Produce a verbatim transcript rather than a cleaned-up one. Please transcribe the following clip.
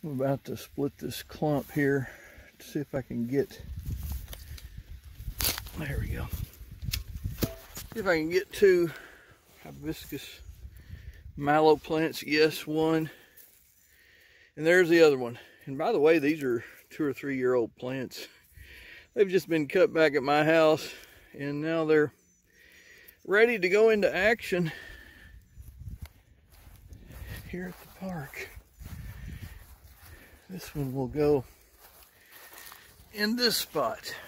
I'm about to split this clump here to see if I can get, there we go. See if I can get two hibiscus mallow plants. Yes, one. And there's the other one. And by the way, these are two or three year old plants. They've just been cut back at my house, and now they're ready to go into action here at the park. This one will go in this spot.